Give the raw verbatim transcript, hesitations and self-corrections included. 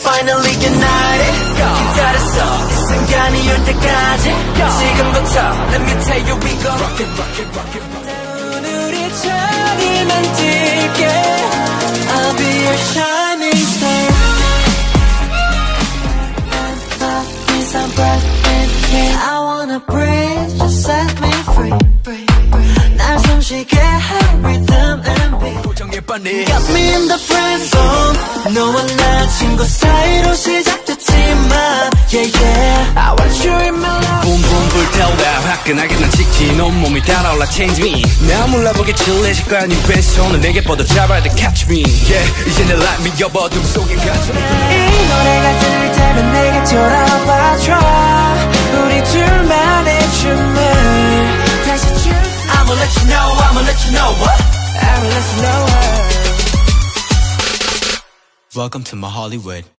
finally united. 기다렸어 이 순간이 올 때까지. 지금부터 let me tell you we gon' rock it, rock it, rock it, rock it. 우리 자리 만들게. I'll be your shining star. Love is a breath in here. I wanna breathe, just set me free. 날 숨쉬게 해 rhythm and beat. Got me in the friend zone. 너와 나 친구 사이로 시작됐지만 yeah yeah I want you in my life. Boom boom 불태우다 화끈하게 난 직진 온몸이 달아올라 change me. 나 몰라보게 칠해질 거야 네 왼손을 내게 뻗어 잡아야 돼 catch me. Yeah 이제 내 light me up 어둠 속에 갇혀. 이 노래가 들릴 때면 내게 돌아와줘. 우리 둘만의 춤을 다시 출. I'ma let you know, I'ma let you know what? I'ma let you know what? Welcome to my Hollywood.